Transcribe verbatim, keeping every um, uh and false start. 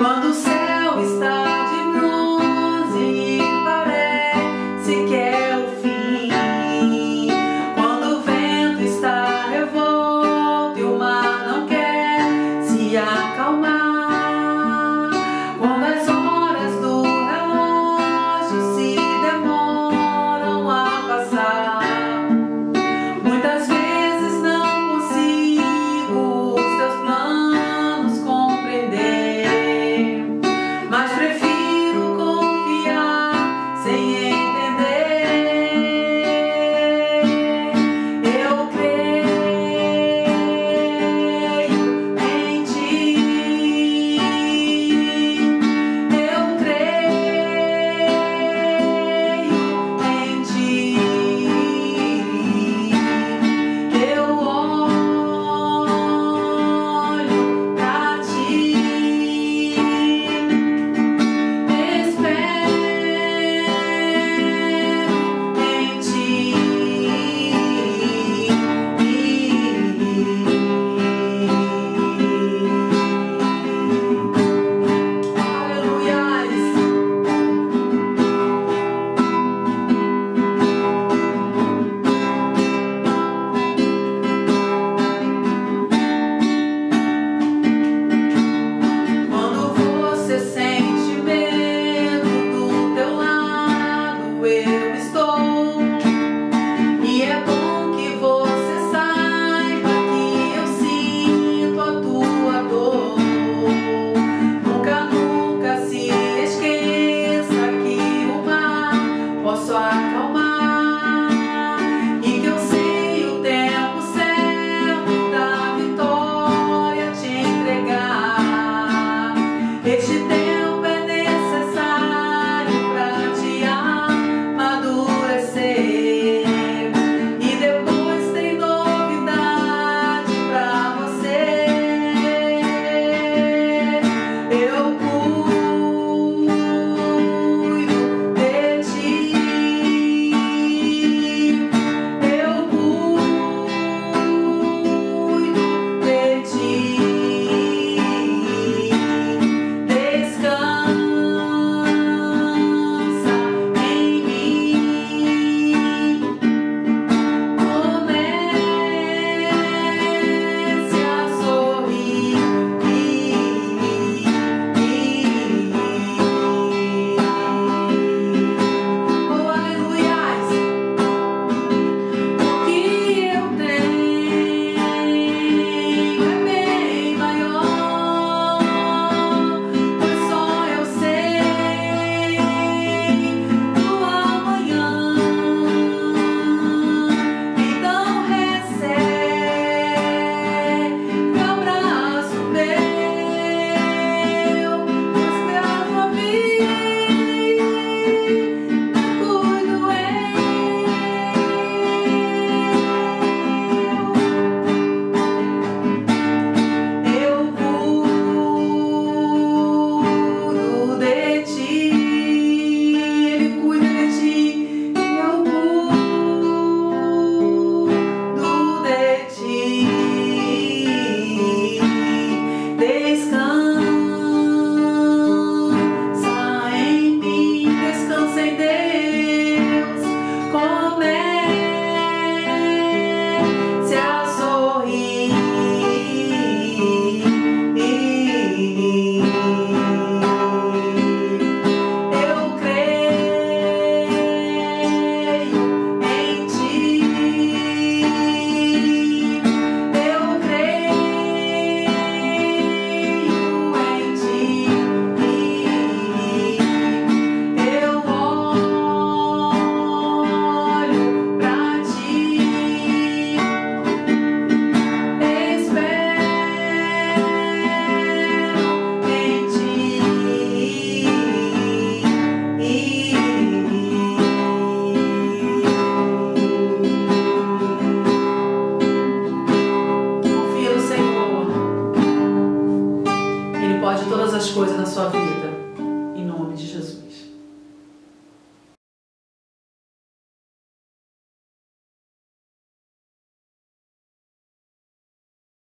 Quando o céu está de bronze e parece que é o fim, quando o vento está revolto e o mar não quer se acalmar, quando as horas do relógio se demoram a passar, muitas vezes não consigo os teus planos compreender, mas prefiro confiar sem entender. Eu creio em ti, eu creio em ti, eu olho pra ti, espero em ti. Aleluias. Quando você sente medo, do teu lado eu estou. E é bom que você saiba que eu sinto a tua dor. Nunca, nunca se esqueça que o mar posso acalmar e que eu sei o tempo certo da vitória te entregar. Este tempo é necessário pra te amadurecer e depois tem novidade pra você. Eu cuido de ti, eu cuido de ti. Descansa em mim, comece a sorrir. Oh, aleluias. O que eu tenho é bem maior, pois só eu sei do amanhã. Então recebe o abraço meu, pois pela tua vida cuido eu. Eu cuido de ti, Ele cuida de ti, e eu cuido de ti. Descansa em mim, descansa em Deus, comece a sorrir. Eu creio em ti, eu creio em ti, eu olho pra ti, espero em ti. Confia no Senhor, Ele pode todas as coisas na sua vida.